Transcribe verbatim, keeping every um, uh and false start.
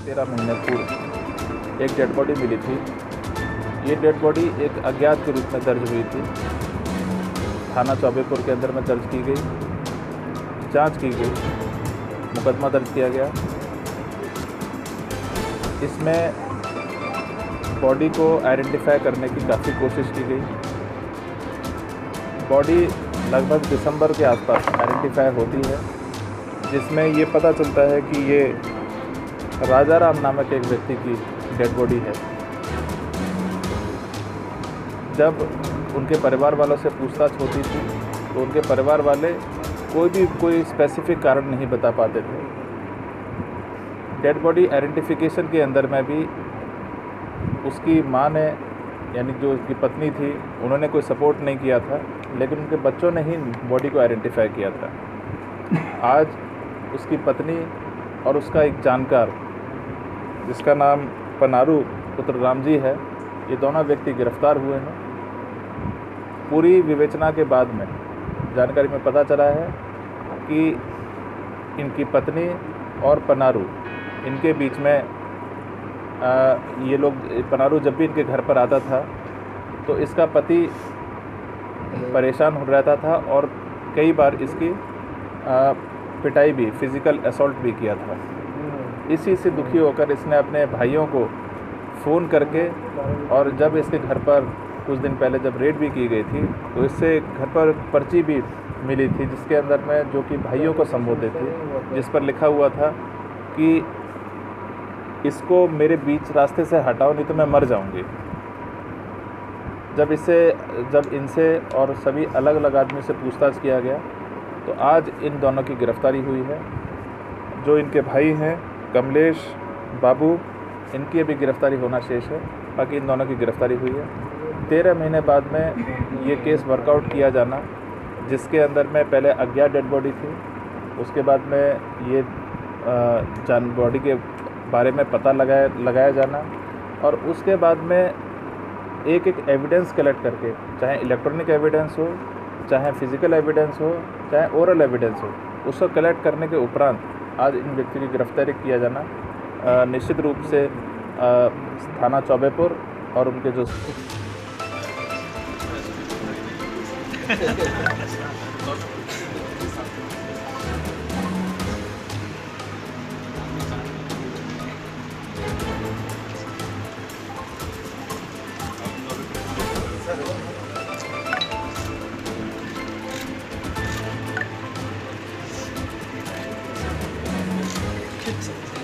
तेरह महीने पूर्व एक डेड बॉडी मिली थी। ये डेड बॉडी एक अज्ञात के रूप में दर्ज हुई थी। थाना चौबेपुर के अंदर में दर्ज की गई, जांच की गई, मुकदमा दर्ज किया गया। इसमें बॉडी को आइडेंटिफाई करने की काफ़ी कोशिश की गई। बॉडी लगभग दिसंबर के आसपास आइडेंटिफाई होती है, जिसमें ये पता चलता है कि ये राजा राम नामक एक व्यक्ति की डेड बॉडी है। जब उनके परिवार वालों से पूछताछ होती थी तो उनके परिवार वाले कोई भी कोई स्पेसिफिक कारण नहीं बता पाते थे। डेड बॉडी आइडेंटिफिकेशन के अंदर में भी उसकी माँ ने, यानी जो उसकी पत्नी थी, उन्होंने कोई सपोर्ट नहीं किया था, लेकिन उनके बच्चों ने ही बॉडी को आइडेंटिफाई किया था। आज उसकी पत्नी और उसका एक जानकार, जिसका नाम पनारू पुत्र राम जी है, ये दोनों व्यक्ति गिरफ्तार हुए हैं। पूरी विवेचना के बाद में जानकारी में पता चला है कि इनकी पत्नी और पनारू, इनके बीच में आ, ये लोग, पनारू जब भी इनके घर पर आता था तो इसका पति परेशान हो रहता था और कई बार इसकी आ, पिटाई भी, फिज़िकल असॉल्ट भी किया था। इसी से दुखी होकर इसने अपने भाइयों को फ़ोन करके, और जब इसके घर पर कुछ दिन पहले जब रेड भी की गई थी तो इससे घर पर पर्ची भी मिली थी, जिसके अंदर में, जो कि भाइयों को संबोधित थी, जिस पर लिखा हुआ था कि इसको मेरे बीच रास्ते से हटाओ नहीं तो मैं मर जाऊंगी। जब इससे जब इनसे और सभी अलग अलग आदमी से पूछताछ किया गया तो आज इन दोनों की गिरफ्तारी हुई है। जो इनके भाई हैं कमलेश, बाबू, इनकी अभी गिरफ्तारी होना शेष है, बाकी इन दोनों की गिरफ्तारी हुई है। तेरह महीने बाद में ये केस वर्कआउट किया जाना, जिसके अंदर में पहले अज्ञात डेड बॉडी थी, उसके बाद में ये जान बॉडी के बारे में पता लगाया लगाया जाना, और उसके बाद में एक एक एविडेंस कलेक्ट करके, चाहे इलेक्ट्रॉनिक एविडेंस हो, चाहे फिज़िकल एविडेंस हो, चाहे ओरल एविडेंस हो, उसको कलेक्ट करने के उपरांत आज इन व्यक्ति की गिरफ्तारी किया जाना आ, निश्चित रूप से आ, थाना चौबेपुर और उनके जो Kids.